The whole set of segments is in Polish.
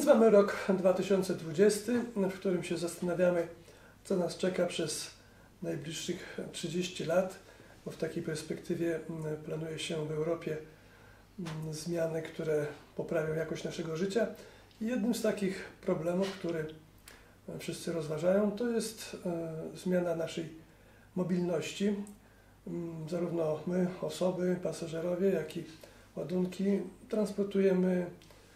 więc mamy rok 2020, w którym się zastanawiamy, co nas czeka przez najbliższych 30 lat, bo w takiej perspektywie planuje się w Europie zmiany, które poprawią jakość naszego życia. I jednym z takich problemów, który wszyscy rozważają, to jest zmiana naszej mobilności. Zarówno my, osoby, pasażerowie, jak i ładunki transportujemy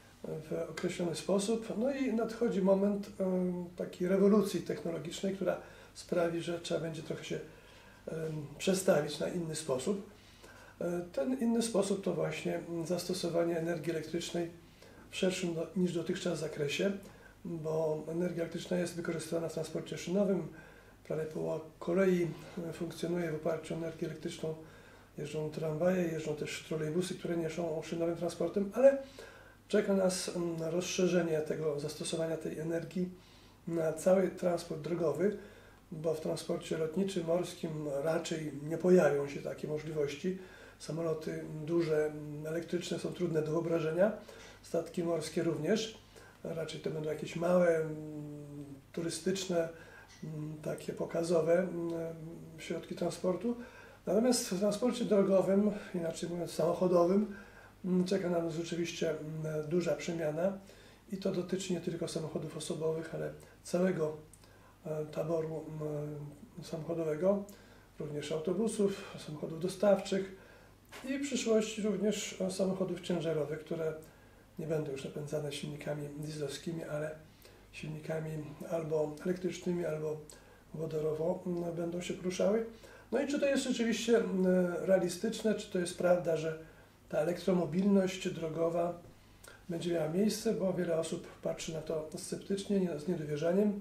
w określony sposób. No i nadchodzi moment takiej rewolucji technologicznej, która sprawi, że trzeba będzie trochę się przestawić na inny sposób. Ten inny sposób to właśnie zastosowanie energii elektrycznej w szerszym niż dotychczas zakresie, bo energia elektryczna jest wykorzystywana w transporcie szynowym. Prawie połowa kolei funkcjonuje w oparciu o energię elektryczną. Jeżdżą tramwaje, jeżdżą też trolejbusy, które nie są szynowym transportem, ale czeka nas rozszerzenie tego zastosowania tej energii na cały transport drogowy, bo w transporcie lotniczym, morskim raczej nie pojawią się takie możliwości. Samoloty duże, elektryczne są trudne do wyobrażenia, statki morskie również. Raczej to będą jakieś małe, turystyczne, takie pokazowe środki transportu. Natomiast w transporcie drogowym, inaczej mówiąc samochodowym, czeka nas rzeczywiście duża przemiana i to dotyczy nie tylko samochodów osobowych, ale całego taboru samochodowego, również autobusów, samochodów dostawczych i w przyszłości również samochodów ciężarowych, które nie będą już napędzane silnikami dieslowskimi, ale silnikami albo elektrycznymi, albo wodorowo będą się poruszały. No i czy to jest rzeczywiście realistyczne, czy to jest prawda, że ta elektromobilność drogowa będzie miała miejsce, bo wiele osób patrzy na to sceptycznie, z niedowierzaniem.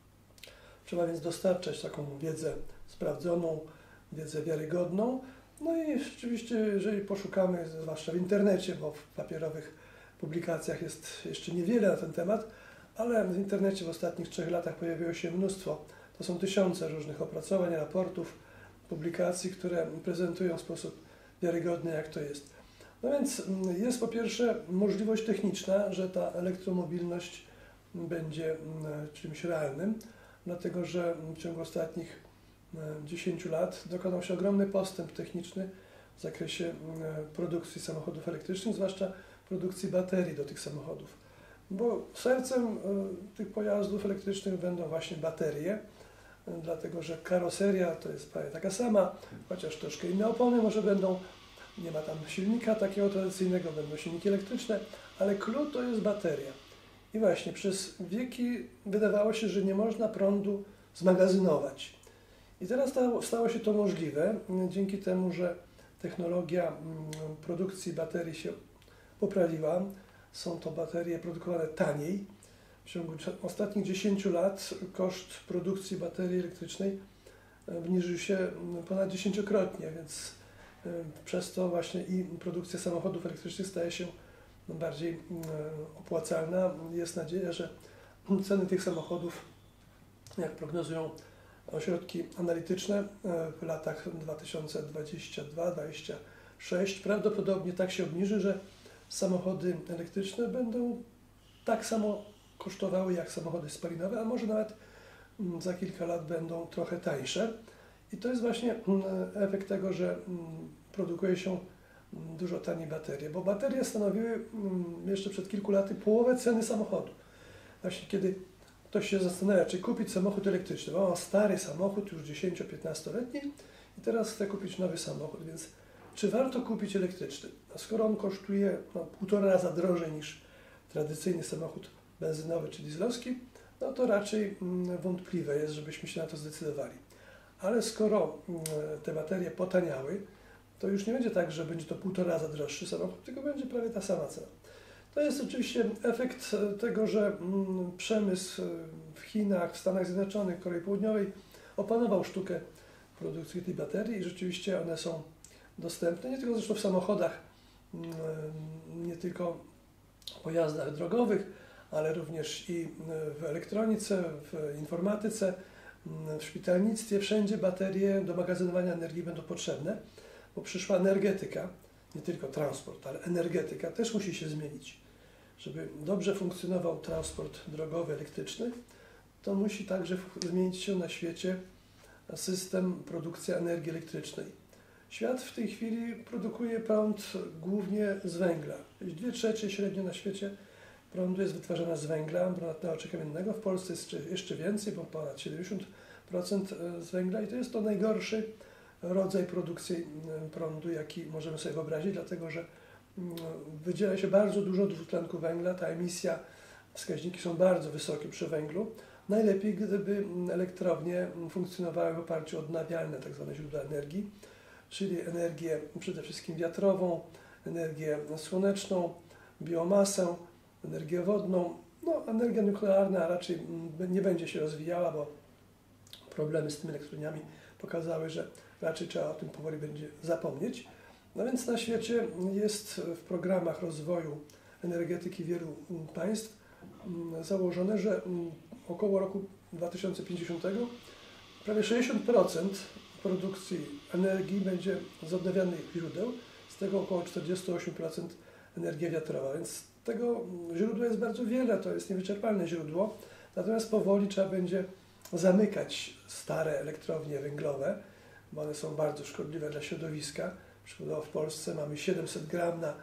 Trzeba więc dostarczać taką wiedzę sprawdzoną, wiedzę wiarygodną. No i rzeczywiście, jeżeli poszukamy, zwłaszcza w internecie, bo w papierowych publikacjach jest jeszcze niewiele na ten temat, ale w internecie w ostatnich 3 latach pojawiło się mnóstwo, to są tysiące różnych opracowań, raportów, publikacji, które prezentują w sposób wiarygodny, jak to jest. No więc jest po pierwsze możliwość techniczna, że ta elektromobilność będzie czymś realnym, dlatego że w ciągu ostatnich 10 lat dokonał się ogromny postęp techniczny w zakresie produkcji samochodów elektrycznych, zwłaszcza produkcji baterii do tych samochodów. Bo sercem tych pojazdów elektrycznych będą właśnie baterie, dlatego że karoseria to jest prawie taka sama, chociaż troszkę inne opony może będą, nie ma tam silnika takiego tradycyjnego, będą silniki elektryczne, ale clou to jest bateria. I właśnie przez wieki wydawało się, że nie można prądu zmagazynować. I teraz stało się to możliwe dzięki temu, że technologia produkcji baterii się poprawiła. Są to baterie produkowane taniej. W ciągu ostatnich 10 lat koszt produkcji baterii elektrycznej obniżył się ponad 10-krotnie, więc przez to właśnie i produkcja samochodów elektrycznych staje się bardziej opłacalna. Jest nadzieja, że ceny tych samochodów, jak prognozują ośrodki analityczne, w latach 2022-2026 prawdopodobnie tak się obniży, że samochody elektryczne będą tak samo kosztowały jak samochody spalinowe, a może nawet za kilka lat będą trochę tańsze. I to jest właśnie efekt tego, że produkuje się dużo taniej baterie, bo baterie stanowiły jeszcze przed kilku laty połowę ceny samochodu. Właśnie kiedy ktoś się zastanawia, czy kupić samochód elektryczny, bo mam stary samochód, już 10-15-letni i teraz chcę kupić nowy samochód, więc czy warto kupić elektryczny? A skoro on kosztuje 1,5 raza drożej niż tradycyjny samochód benzynowy czy dieslowski, no to raczej wątpliwe jest, żebyśmy się na to zdecydowali. Ale skoro te baterie potaniały, to już nie będzie tak, że będzie to 1,5 raza droższy samochód, tylko będzie prawie ta sama cena. To jest oczywiście efekt tego, że przemysł w Chinach, w Stanach Zjednoczonych, Korei Południowej opanował sztukę produkcji tej baterii i rzeczywiście one są dostępne, nie tylko zresztą w samochodach, nie tylko w pojazdach drogowych, ale również i w elektronice, w informatyce, w szpitalnictwie, wszędzie baterie do magazynowania energii będą potrzebne, bo przyszła energetyka, nie tylko transport, ale energetyka też musi się zmienić. żeby dobrze funkcjonował transport drogowy elektryczny, to musi także zmienić się na świecie system produkcji energii elektrycznej. Świat w tej chwili produkuje prąd głównie z węgla. 2/3 średnio na świecie prądu jest wytwarzana z węgla brunatnego czy kamiennego. W Polsce jest jeszcze więcej, bo ponad 70% z węgla i to jest to najgorszy rodzaj produkcji prądu, jaki możemy sobie wyobrazić, dlatego że wydziela się bardzo dużo dwutlenku węgla, ta emisja, wskaźniki są bardzo wysokie przy węglu. Najlepiej, gdyby elektrownie funkcjonowały w oparciu o odnawialne tzw. źródła energii, czyli energię przede wszystkim wiatrową, energię słoneczną, biomasę, energię wodną. No, energia nuklearna raczej nie będzie się rozwijała, bo problemy z tymi elektrowniami pokazały, że raczej trzeba o tym powoli będzie zapomnieć. No więc na świecie jest w programach rozwoju energetyki wielu państw założone, że około roku 2050 prawie 60% produkcji energii będzie z odnawialnych źródeł, z tego około 48% energia wiatrowa, więc tego źródła jest bardzo wiele, to jest niewyczerpalne źródło, natomiast powoli trzeba będzie zamykać stare elektrownie węglowe, bo one są bardzo szkodliwe dla środowiska. Przykładowo w Polsce mamy 700 gram na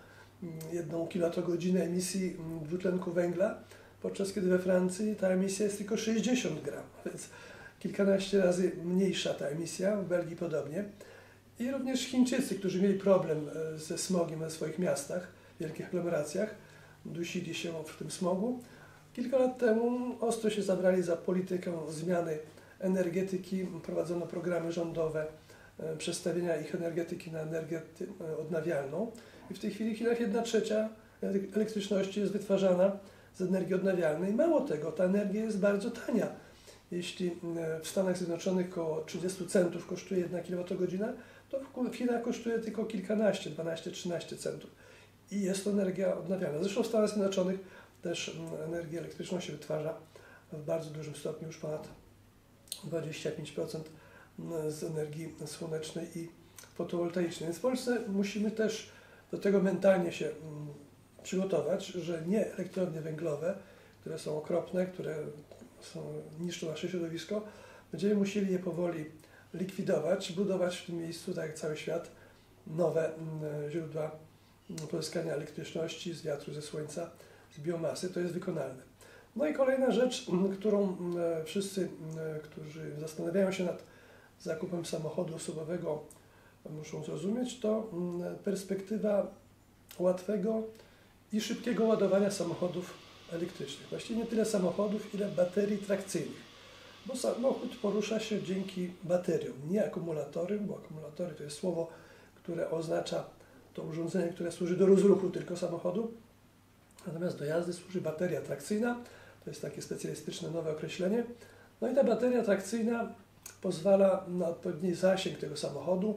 1 kWh emisji dwutlenku węgla, podczas kiedy we Francji ta emisja jest tylko 60 gram, więc kilkanaście razy mniejsza ta emisja, w Belgii podobnie. I również Chińczycy, którzy mieli problem ze smogiem we swoich miastach, wielkich aglomeracjach, dusili się w tym smogu. Kilka lat temu ostro się zabrali za politykę zmiany energetyki, prowadzono programy rządowe, przestawienia ich energetyki na energię odnawialną. I w tej chwili w Chinach 1/3 elektryczności jest wytwarzana z energii odnawialnej. Mało tego, ta energia jest bardzo tania. Jeśli w Stanach Zjednoczonych około 30 centów kosztuje 1 kWh, to w Chinach kosztuje tylko kilkanaście, 12-13 centów. I jest to energia odnawialna. Zresztą w Stanach Zjednoczonych też energię elektryczną się wytwarza w bardzo dużym stopniu, już ponad 25% z energii słonecznej i fotowoltaicznej. Więc w Polsce musimy też do tego mentalnie się przygotować, że nie elektrownie węglowe, które są okropne, które niszczą nasze środowisko, będziemy musieli je powoli likwidować, budować w tym miejscu, tak jak cały świat, nowe źródła pozyskania elektryczności z wiatru, ze słońca, z biomasy. To jest wykonalne. No i kolejna rzecz, którą wszyscy, którzy zastanawiają się nad zakupem samochodu osobowego, muszą zrozumieć, to perspektywa łatwego i szybkiego ładowania samochodów elektrycznych. Właściwie nie tyle samochodów, ile baterii trakcyjnych. Bo samochód porusza się dzięki bateriom, nie akumulatory, bo akumulatory to jest słowo, które oznacza to urządzenie, które służy do rozruchu tylko samochodu. Natomiast do jazdy służy bateria trakcyjna. To jest takie specjalistyczne nowe określenie. No i ta bateria trakcyjna pozwala na odpowiedni zasięg tego samochodu.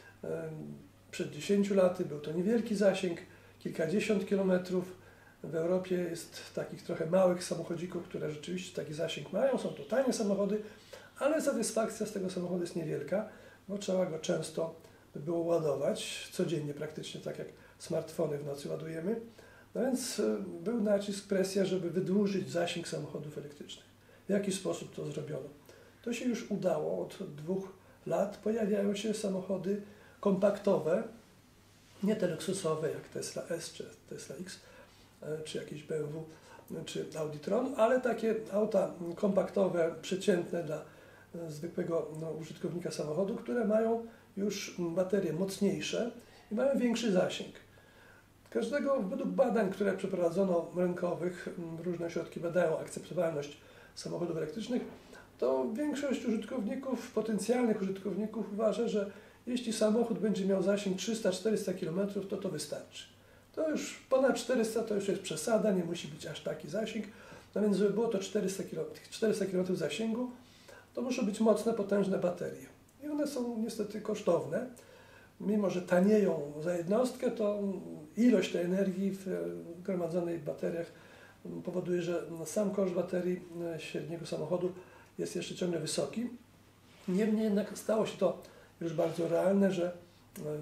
Przed 10 laty był to niewielki zasięg, kilkadziesiąt kilometrów. W Europie jest takich trochę małych samochodzików, które rzeczywiście taki zasięg mają. Są to tanie samochody, ale satysfakcja z tego samochodu jest niewielka, bo trzeba go często by było ładować, codziennie praktycznie, tak jak smartfony w nocy ładujemy. No więc był nacisk, presja, żeby wydłużyć zasięg samochodów elektrycznych. W jaki sposób to zrobiono? To się już udało. Od 2 lat pojawiają się samochody kompaktowe, nie te luksusowe jak Tesla S czy Tesla X, czy jakieś BMW, czy Audi Tron, ale takie auta kompaktowe, przeciętne dla zwykłego użytkownika samochodu, które mają już baterie mocniejsze i mają większy zasięg. Według badań, które przeprowadzono rynkowych, różne ośrodki badają akceptowalność samochodów elektrycznych, to większość użytkowników, potencjalnych użytkowników uważa, że jeśli samochód będzie miał zasięg 300-400 km, to wystarczy. To już ponad 400 to już jest przesada, nie musi być aż taki zasięg. No więc żeby było to 400 km zasięgu, to muszą być mocne, potężne baterie. I one są niestety kosztowne. Mimo że tanieją za jednostkę, to ilość tej energii w gromadzonej w bateriach powoduje, że sam koszt baterii średniego samochodu jest jeszcze ciągle wysoki. Niemniej jednak stało się to już bardzo realne, że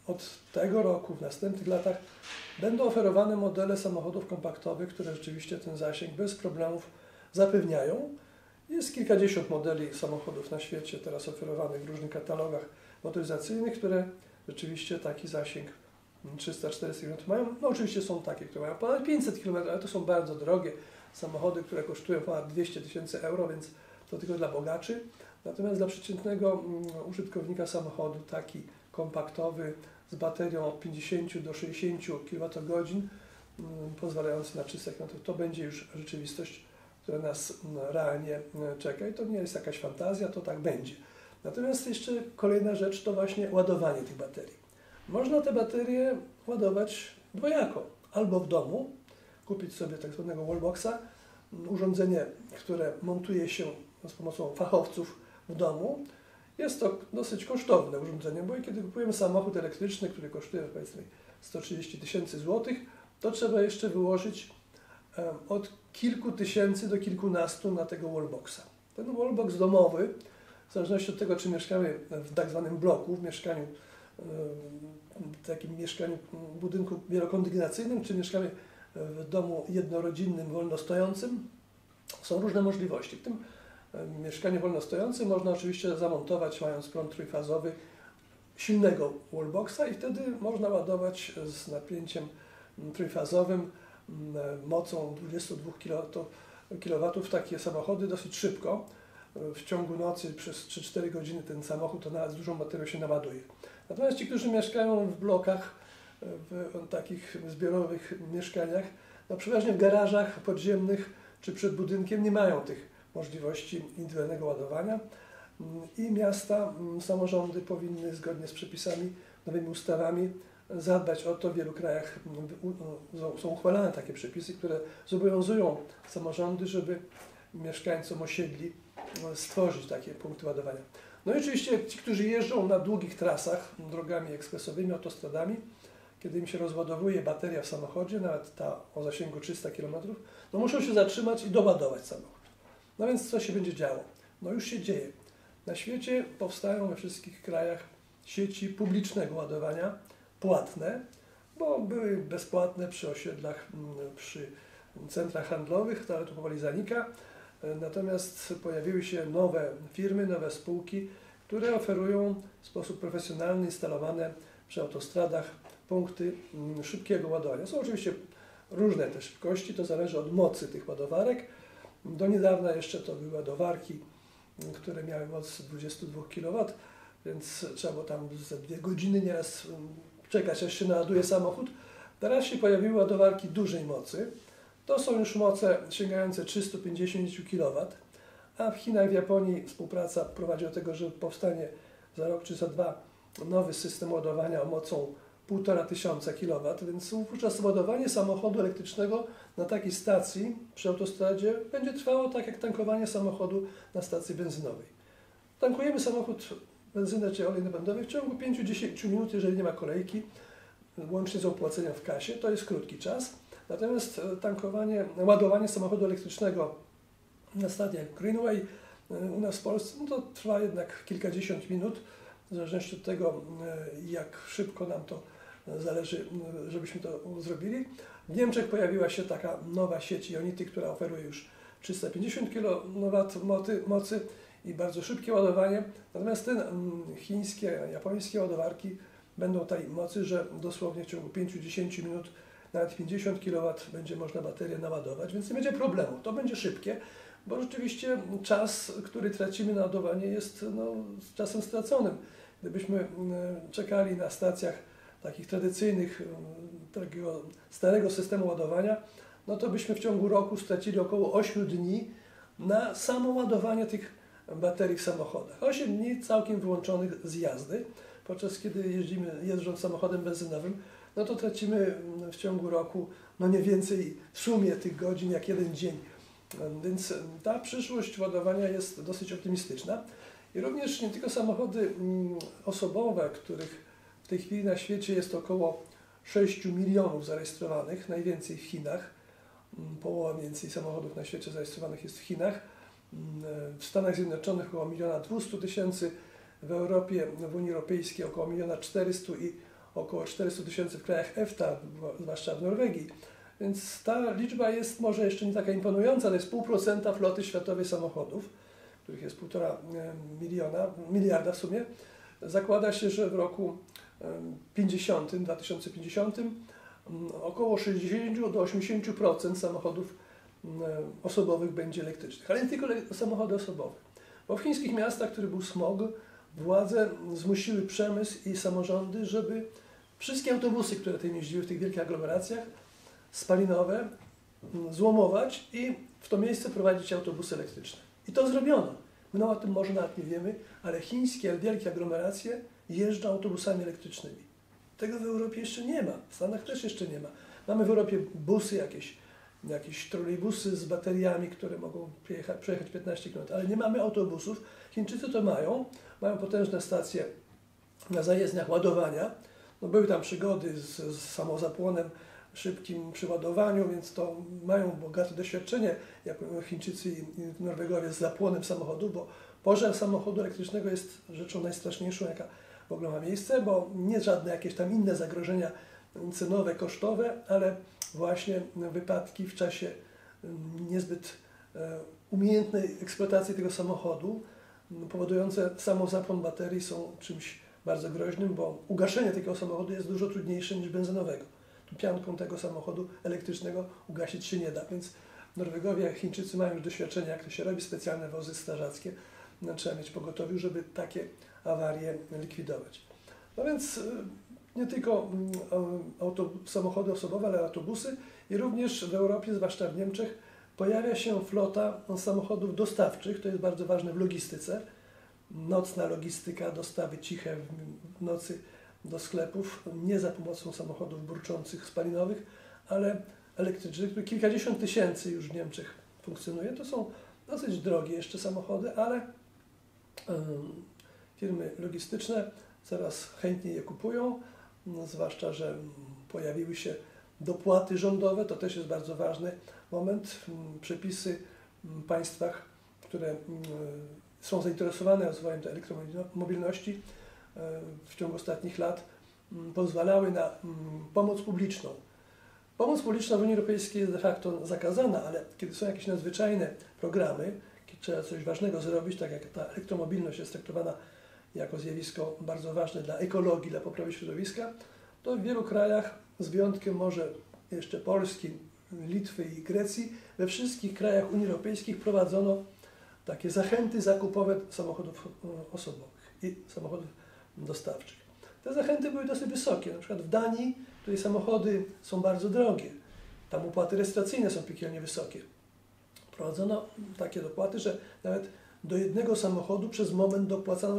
od tego roku, w następnych latach będą oferowane modele samochodów kompaktowych, które rzeczywiście ten zasięg bez problemów zapewniają. Jest kilkadziesiąt modeli samochodów na świecie teraz oferowanych w różnych katalogach motoryzacyjnych, które rzeczywiście taki zasięg 300-400 km mają. No oczywiście są takie, które mają ponad 500 km, ale to są bardzo drogie samochody, które kosztują ponad 200 000 euro, więc to tylko dla bogaczy. Natomiast dla przeciętnego użytkownika samochodu taki kompaktowy z baterią od 50 do 60 kWh pozwalający na 300 km, to będzie już rzeczywistość, która nas realnie czeka i to nie jest jakaś fantazja, to tak będzie. Natomiast jeszcze kolejna rzecz to właśnie ładowanie tych baterii. Można te baterie ładować dwojako, albo w domu, kupić sobie tak zwanego wallboxa, urządzenie, które montuje się z pomocą fachowców w domu. Jest to dosyć kosztowne urządzenie, bo kiedy kupujemy samochód elektryczny, który kosztuje powiedzmy 130 000 złotych, to trzeba jeszcze wyłożyć od kilku tysięcy do kilkunastu na tego wallboxa. Ten wallbox domowy, w zależności od tego, czy mieszkamy w tak zwanym bloku, w takim mieszkaniu, budynku wielokondygnacyjnym, czy mieszkamy w domu jednorodzinnym, wolnostojącym, są różne możliwości. W tym mieszkaniu wolnostojącym można oczywiście zamontować, mając prąd trójfazowy, silnego wallboxa i wtedy można ładować z napięciem trójfazowym mocą 22 kW takie samochody dosyć szybko. W ciągu nocy przez 3-4 godziny ten samochód to nawet z dużą baterią się naładuje. Natomiast ci, którzy mieszkają w blokach, w takich zbiorowych mieszkaniach, no przeważnie w garażach podziemnych czy przed budynkiem nie mają tych możliwości indywidualnego ładowania i miasta, samorządy powinny zgodnie z przepisami, nowymi ustawami zadbać o to. W wielu krajach są uchwalane takie przepisy, które zobowiązują samorządy, żeby mieszkańcom osiedli stworzyć takie punkty ładowania. No i oczywiście ci, którzy jeżdżą na długich trasach, drogami ekspresowymi, autostradami, kiedy im się rozładowuje bateria w samochodzie, nawet ta o zasięgu 300 km, no muszą się zatrzymać i doładować samochód. No więc co się będzie działo? No już się dzieje. Na świecie powstają we wszystkich krajach sieci publicznego ładowania, płatne, bo były bezpłatne przy osiedlach, przy centrach handlowych, ale to powoli zanika. Natomiast pojawiły się nowe firmy, nowe spółki, które oferują w sposób profesjonalny instalowane przy autostradach punkty szybkiego ładowania. Są oczywiście różne te szybkości, to zależy od mocy tych ładowarek. Do niedawna jeszcze to były ładowarki, które miały moc 22 kW, więc trzeba było tam za 2 godziny nieraz czekać, aż się naładuje samochód. Teraz się pojawiły ładowarki dużej mocy. To są już moce sięgające 350 kW, a w Chinach, w Japonii współpraca prowadzi do tego, że powstanie za rok czy za dwa nowy system ładowania mocą 1500 kW, więc wówczas ładowanie samochodu elektrycznego na takiej stacji przy autostradzie będzie trwało tak jak tankowanie samochodu na stacji benzynowej. Tankujemy samochód benzynę czy olej napędowy w ciągu 5-10 minut, jeżeli nie ma kolejki, łącznie z opłaceniem w kasie, to jest krótki czas. Natomiast ładowanie samochodu elektrycznego na stacjach Greenway u nas w Polsce, no to trwa jednak kilkadziesiąt minut, w zależności od tego, jak szybko nam to zależy, żebyśmy to zrobili. W Niemczech pojawiła się taka nowa sieć Ionity, która oferuje już 350 kW mocy i bardzo szybkie ładowanie. Natomiast te chińskie, japońskie ładowarki będą tej mocy, że dosłownie w ciągu 5-10 minut nawet 50 kW będzie można baterię naładować, więc nie będzie problemu. To będzie szybkie, bo rzeczywiście czas, który tracimy na ładowanie, jest czasem straconym. Gdybyśmy czekali na stacjach takich tradycyjnych, takiego starego systemu ładowania, no to byśmy w ciągu roku stracili około 8 dni na samo ładowanie tych baterii w samochodach. 8 dni całkiem wyłączonych z jazdy, podczas kiedy jeżdżąc samochodem benzynowym, no to tracimy w ciągu roku nie więcej w sumie tych godzin jak jeden dzień. Więc ta przyszłość ładowania jest dosyć optymistyczna. I również nie tylko samochody osobowe, których w tej chwili na świecie jest około 6 milionów zarejestrowanych, najwięcej w Chinach. Połowa mniej więcej samochodów na świecie zarejestrowanych jest w Chinach. W Stanach Zjednoczonych około 1 200 000, w Europie, w Unii Europejskiej około 1 400 000 i około 400 000 w krajach EFTA, zwłaszcza w Norwegii. Więc ta liczba jest może jeszcze nie taka imponująca, ale jest 0,5% floty światowej samochodów, których jest 1,5 miliarda w sumie. Zakłada się, że w roku 2050 około 60 do 80% samochodów osobowych będzie elektrycznych. Ale nie tylko samochody osobowe. Bo w chińskich miastach, który był smog, władze zmusiły przemysł i samorządy, żeby wszystkie autobusy, które tam jeździły w tych wielkich aglomeracjach, spalinowe, złomować i w to miejsce prowadzić autobusy elektryczne. I to zrobiono. My o tym może nawet nie wiemy, ale chińskie wielkie aglomeracje jeżdżą autobusami elektrycznymi. Tego w Europie jeszcze nie ma. W Stanach też jeszcze nie ma. Mamy w Europie busy jakieś trolejbusy z bateriami, które mogą przejechać 15 km, ale nie mamy autobusów. Chińczycy to mają potężne stacje na zajezdniach ładowania. No, były tam przygody z samozapłonem, szybkim przyładowaniu, więc to mają bogate doświadczenie, jak Chińczycy i Norwegowie, z zapłonem samochodu, bo pożar samochodu elektrycznego jest rzeczą najstraszniejszą, jaka w ogóle ma miejsce, bo nie żadne jakieś tam inne zagrożenia cenowe, kosztowe, ale właśnie wypadki w czasie niezbyt umiejętnej eksploatacji tego samochodu, powodujące samozapłon baterii, są czymś bardzo groźnym, bo ugaszenie takiego samochodu jest dużo trudniejsze niż benzynowego. Tu pianką tego samochodu elektrycznego ugasić się nie da, więc Norwegowie, Chińczycy mają już doświadczenie, jak to się robi, specjalne wozy strażackie. Trzeba mieć pogotowiu, żeby takie awarie likwidować. No więc nie tylko samochody osobowe, ale autobusy i również w Europie, zwłaszcza w Niemczech, pojawia się flota samochodów dostawczych. To jest bardzo ważne w logistyce. Nocna logistyka, dostawy ciche w nocy do sklepów, nie za pomocą samochodów burczących, spalinowych, ale elektrycznych, które kilkadziesiąt tysięcy już w Niemczech funkcjonuje. To są dosyć drogie jeszcze samochody, ale firmy logistyczne coraz chętniej je kupują, zwłaszcza że pojawiły się dopłaty rządowe, to też jest bardzo ważny moment. Przepisy w państwach, które są zainteresowane rozwojem tej elektromobilności, w ciągu ostatnich lat pozwalały na pomoc publiczną. Pomoc publiczna w Unii Europejskiej jest de facto zakazana, ale kiedy są jakieś nadzwyczajne programy, kiedy trzeba coś ważnego zrobić, tak jak ta elektromobilność jest traktowana jako zjawisko bardzo ważne dla ekologii, dla poprawy środowiska, to w wielu krajach, z wyjątkiem może jeszcze Polski, Litwy i Grecji, we wszystkich krajach Unii Europejskiej prowadzono takie zachęty zakupowe samochodów osobowych i samochodów dostawczych. Te zachęty były dosyć wysokie. Na przykład w Danii, której samochody są bardzo drogie, tam opłaty rejestracyjne są piekielnie wysokie. Prowadzono takie dopłaty, że nawet do jednego samochodu przez moment dopłacano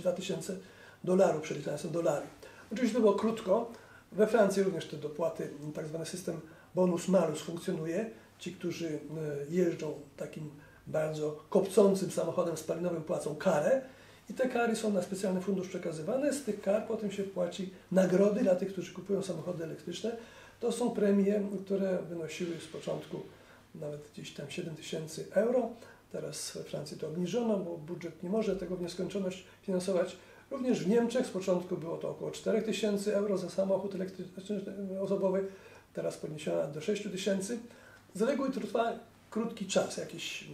$32,000, przeliczane są dolary. Oczywiście to było krótko. We Francji również te dopłaty, tak zwany system bonus-malus funkcjonuje. Ci, którzy jeżdżą takim bardzo kopcącym samochodem spalinowym, płacą karę i te kary są na specjalny fundusz przekazywane. Z tych kar potem się płaci nagrody dla tych, którzy kupują samochody elektryczne. To są premie, które wynosiły z początku nawet gdzieś tam 7 000 euro. Teraz we Francji to obniżono, bo budżet nie może tego w nieskończoność finansować. Również w Niemczech z początku było to około 4 000 euro za samochód elektryczny osobowy, teraz podniesiono do 6 000. Z reguły to trwa krótki czas, jakieś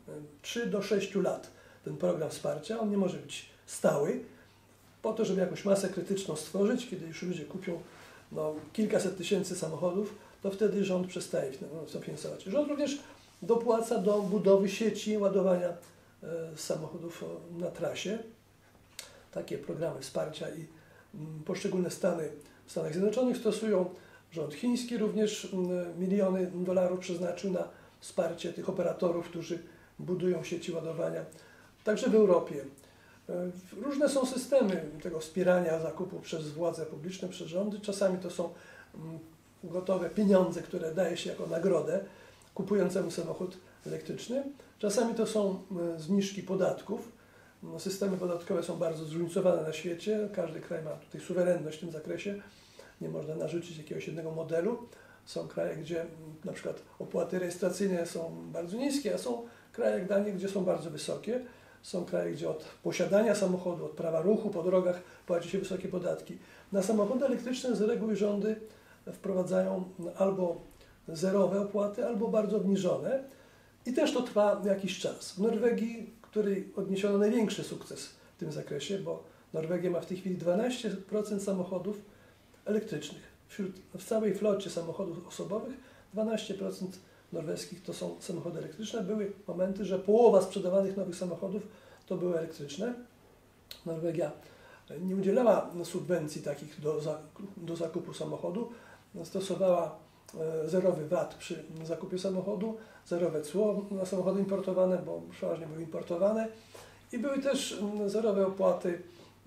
3 do 6 lat ten program wsparcia. On nie może być stały, po to, żeby jakąś masę krytyczną stworzyć, kiedy już ludzie kupią kilkaset tysięcy samochodów, to wtedy rząd przestaje to finansować. Rząd również dopłaca do budowy sieci ładowania samochodów na trasie. Takie programy wsparcia i poszczególne stany w Stanach Zjednoczonych stosują. Rząd chiński również miliony dolarów przeznaczył na wsparcie tych operatorów, którzy budują sieci ładowania. Także w Europie. Różne są systemy tego wspierania zakupu przez władze publiczne, przez rządy. Czasami to są gotowe pieniądze, które daje się jako nagrodę kupującemu samochód elektryczny. Czasami to są zniżki podatków. Systemy podatkowe są bardzo zróżnicowane na świecie. Każdy kraj ma tutaj suwerenność w tym zakresie. Nie można narzucić jakiegoś jednego modelu. Są kraje, gdzie na przykład opłaty rejestracyjne są bardzo niskie, a są kraje jak Dania, gdzie są bardzo wysokie. Są kraje, gdzie od posiadania samochodu, od prawa ruchu po drogach płaci się wysokie podatki. Na samochody elektryczne z reguły rządy wprowadzają albo zerowe opłaty, albo bardzo obniżone. I też to trwa jakiś czas. W Norwegii, której odniesiono największy sukces w tym zakresie, bo Norwegia ma w tej chwili 12% samochodów elektrycznych. W całej flocie samochodów osobowych 12% norweskich to są samochody elektryczne. Były momenty, że połowa sprzedawanych nowych samochodów to były elektryczne. Norwegia nie udzielała subwencji takich do zakupu samochodu. Stosowała zerowy VAT przy zakupie samochodu, zerowe cło na samochody importowane, bo przeważnie były importowane. I były też zerowe opłaty,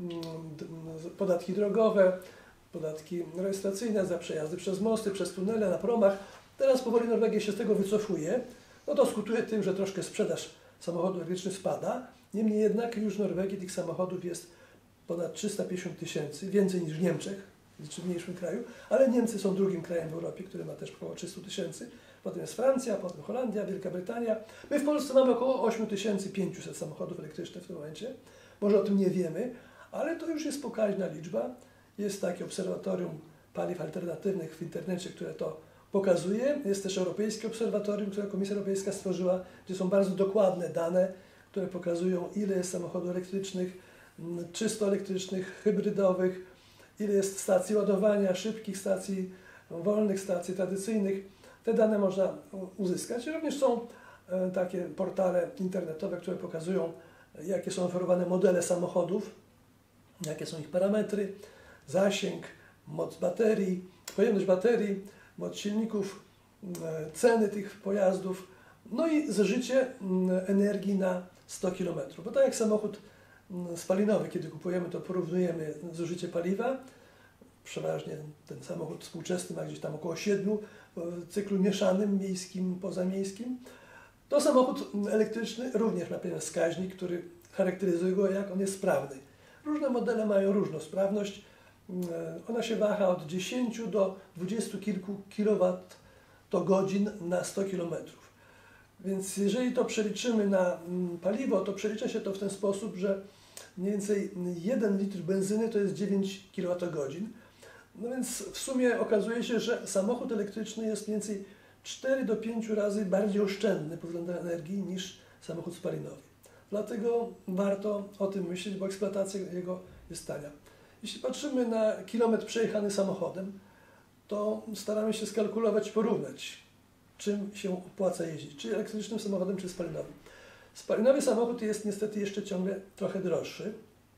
podatki drogowe, podatki rejestracyjne za przejazdy przez mosty, przez tunele, na promach. Teraz powoli Norwegia się z tego wycofuje. No to skutkuje tym, że troszkę sprzedaż samochodów elektrycznych spada. Niemniej jednak już w Norwegii tych samochodów jest ponad 350 000, więcej niż w Niemczech, w mniejszym kraju, ale Niemcy są drugim krajem w Europie, który ma też około 300 000. Potem jest Francja, potem Holandia, Wielka Brytania. My w Polsce mamy około 8500 samochodów elektrycznych w tym momencie. Może o tym nie wiemy, ale to już jest pokaźna liczba. Jest takie obserwatorium paliw alternatywnych w internecie, które to pokazuje. Jest też Europejskie Obserwatorium, które Komisja Europejska stworzyła, gdzie są bardzo dokładne dane, które pokazują, ile jest samochodów elektrycznych, czysto elektrycznych, hybrydowych, ile jest stacji ładowania, szybkich stacji, wolnych stacji, tradycyjnych. Te dane można uzyskać. Również są takie portale internetowe, które pokazują, jakie są oferowane modele samochodów, jakie są ich parametry, zasięg, moc baterii, pojemność baterii, moc silników, ceny tych pojazdów, no i zużycie energii na 100 km. Bo tak jak samochód spalinowy, kiedy kupujemy, to porównujemy zużycie paliwa. Przeważnie ten samochód współczesny ma gdzieś tam około 7 w cyklu mieszanym, miejskim, pozamiejskim. To samochód elektryczny również ma pewien wskaźnik, który charakteryzuje go, jak on jest sprawny. Różne modele mają różną sprawność. Ona się waha od 10 do 20 kilku kilowattogodzin na 100 km. Więc jeżeli to przeliczymy na paliwo, to przelicza się to w ten sposób, że mniej więcej 1 litr benzyny to jest 9 kWh. No więc w sumie okazuje się, że samochód elektryczny jest mniej więcej 4 do 5 razy bardziej oszczędny pod względem energii niż samochód spalinowy. Dlatego warto o tym myśleć, bo eksploatacja jego jest tania. Jeśli patrzymy na kilometr przejechany samochodem, to staramy się skalkulować i porównać, czym się opłaca jeździć, czy elektrycznym samochodem, czy spalinowym. Spalinowy samochód jest niestety jeszcze ciągle trochę droższy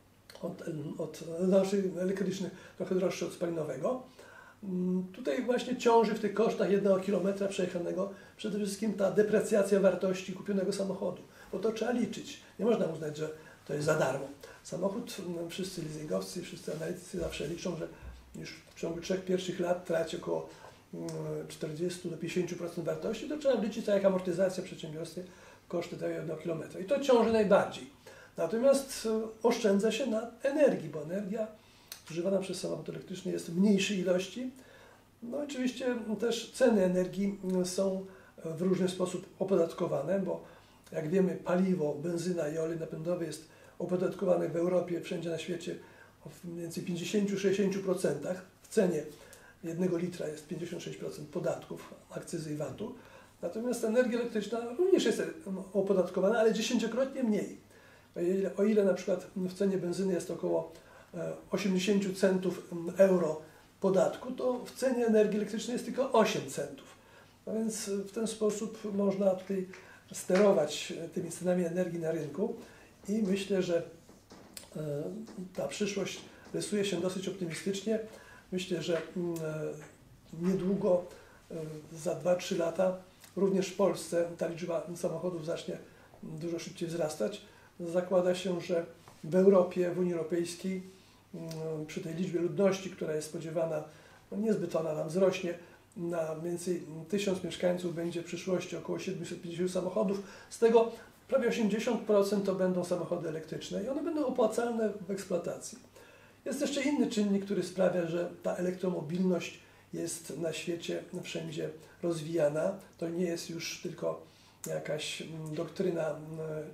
elektryczny trochę droższy od spalinowego. Tutaj właśnie ciąży w tych kosztach 1 kilometra przejechanego przede wszystkim ta deprecjacja wartości kupionego samochodu, bo to trzeba liczyć. Nie można uznać, że to jest za darmo. Samochód, wszyscy leasingowcy, wszyscy analitycy zawsze liczą, że już w ciągu 3 pierwszych lat traci około 40 do 50% wartości, to trzeba liczyć tak jak amortyzacja w przedsiębiorstwie, koszty tego 1 kilometra. I to ciąży najbardziej. Natomiast oszczędza się na energii, bo energia zużywana przez samochód elektryczny jest w mniejszej ilości. No oczywiście też ceny energii są w różny sposób opodatkowane, bo jak wiemy paliwo, benzyna i olej napędowy jest opodatkowane w Europie, wszędzie na świecie w mniej więcej 50-60%. W cenie 1 litra jest 56% podatków, akcyzy i VAT-u. Natomiast energia elektryczna również jest opodatkowana, ale 10-krotnie mniej. O ile na przykład w cenie benzyny jest około 80 centów euro podatku, to w cenie energii elektrycznej jest tylko 8 centów. No więc w ten sposób można tutaj sterować tymi cenami energii na rynku i myślę, że ta przyszłość rysuje się dosyć optymistycznie. Myślę, że niedługo, za 2-3 lata, również w Polsce ta liczba samochodów zacznie dużo szybciej wzrastać. Zakłada się, że w Europie, w Unii Europejskiej, przy tej liczbie ludności, która jest spodziewana, no niezbyt ona nam wzrośnie, na mniej więcej 1000 mieszkańców będzie w przyszłości około 750 samochodów. Z tego prawie 80% to będą samochody elektryczne i one będą opłacalne w eksploatacji. Jest jeszcze inny czynnik, który sprawia, że ta elektromobilność jest na świecie wszędzie rozwijana. To nie jest już tylko jakaś doktryna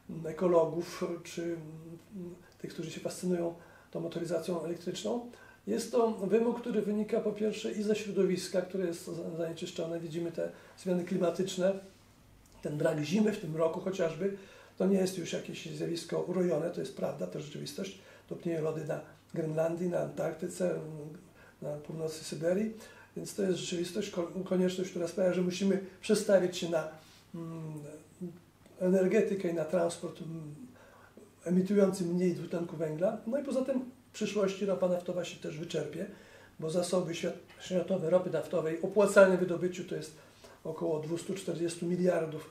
ekologów, czy tych, którzy się fascynują tą motoryzacją elektryczną. Jest to wymóg, który wynika po pierwsze i ze środowiska, które jest zanieczyszczone. Widzimy te zmiany klimatyczne, ten brak zimy w tym roku chociażby. To nie jest już jakieś zjawisko urojone, to jest prawda, to rzeczywistość. Topnieją lody na Grenlandii, na Antarktyce, na północy Syberii, więc to jest rzeczywistość, konieczność, która sprawia, że musimy przestawić się na energetykę i na transport emitujący mniej dwutlenku węgla. No i poza tym w przyszłości ropa naftowa się też wyczerpie, bo zasoby światowe ropy naftowej opłacalne w wydobyciu to jest około 240 miliardów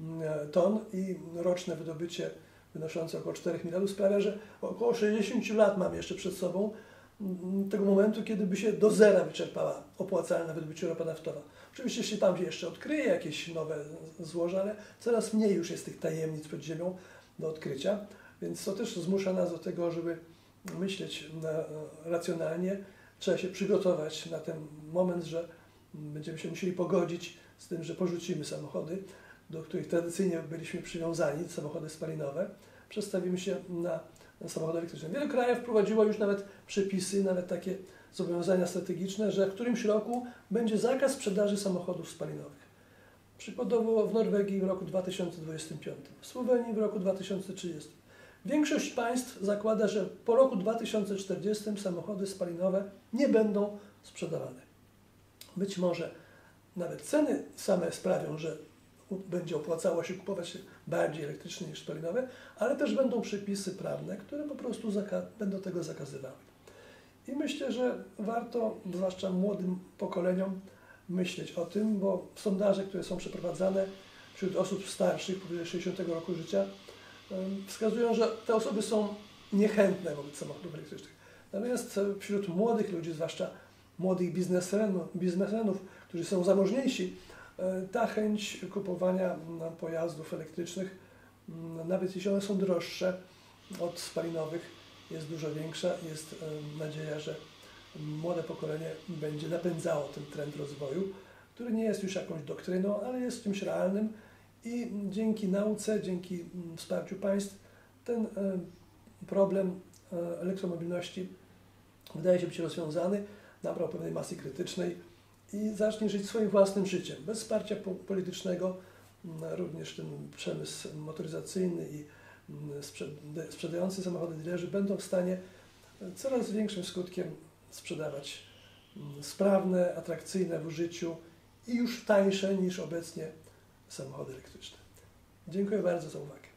ton i roczne wydobycie wynoszące około 4 miliardów sprawia, że około 60 lat mamy jeszcze przed sobą tego momentu, kiedy by się do zera wyczerpała opłacalna wydobycie ropa naftowa. Oczywiście się tam jeszcze odkryje jakieś nowe złoża, ale coraz mniej już jest tych tajemnic pod ziemią do odkrycia, więc to też zmusza nas do tego, żeby myśleć racjonalnie. Trzeba się przygotować na ten moment, że będziemy się musieli pogodzić z tym, że porzucimy samochody, do których tradycyjnie byliśmy przywiązani, samochody spalinowe, przestawimy się na samochody elektryczne. Wiele krajów wprowadziło już nawet przepisy, nawet takie zobowiązania strategiczne, że w którymś roku będzie zakaz sprzedaży samochodów spalinowych. Przykładowo w Norwegii w roku 2025, w Słowenii w roku 2030. Większość państw zakłada, że po roku 2040 samochody spalinowe nie będą sprzedawane. Być może nawet ceny same sprawią, że będzie opłacało się kupować bardziej elektryczne niż spalinowe, ale też będą przepisy prawne, które po prostu będą tego zakazywały. I myślę, że warto, zwłaszcza młodym pokoleniom, myśleć o tym, bo sondaże, które są przeprowadzane wśród osób starszych, powyżej 60 roku życia, wskazują, że te osoby są niechętne wobec samochodów elektrycznych. Natomiast wśród młodych ludzi, zwłaszcza młodych biznesmenów, którzy są zamożniejsi, ta chęć kupowania pojazdów elektrycznych, nawet jeśli one są droższe od spalinowych, jest dużo większa. Jest nadzieja, że młode pokolenie będzie napędzało ten trend rozwoju, który nie jest już jakąś doktryną, ale jest czymś realnym i dzięki nauce, dzięki wsparciu państw ten problem elektromobilności wydaje się być rozwiązany, nabrał pewnej masy krytycznej i zacznie żyć swoim własnym życiem. Bez wsparcia politycznego również ten przemysł motoryzacyjny i sprzedający samochody dealerzy będą w stanie coraz większym skutkiem sprzedawać sprawne, atrakcyjne w użyciu i już tańsze niż obecnie samochody elektryczne. Dziękuję bardzo za uwagę.